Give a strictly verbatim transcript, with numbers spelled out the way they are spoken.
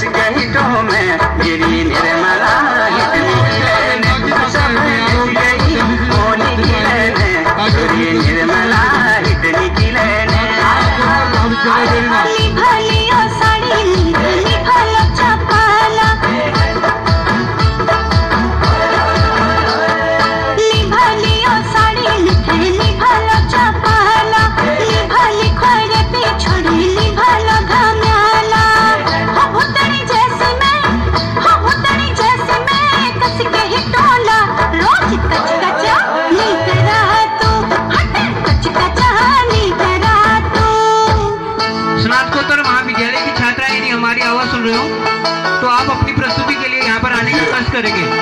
कस गहिटो में गिरी निर्मला हितनी खिलने सब मिल गई होली खिलने गिरी निर्मला हितनी खिलने भली भली ओ साड़ी नीली भलो चपाला ली भली ओ साड़ी नीली भलो चपाला ली भली खोरे पे छोड़ी ली भलो घम्याला हो भूतनी जैसी मैं हो भूतनी जैसी मैं कस के ही टोला रोज कच कचा नी करा तू हट कच कचा नी करा तू। स्नातकोत्तर महाविद्यालय की छात्रा यदि हमारी आवाज सुन रहे हो तो आप अपनी प्रस्तुति के लिए यहाँ पर आने का कष्ट करेंगे।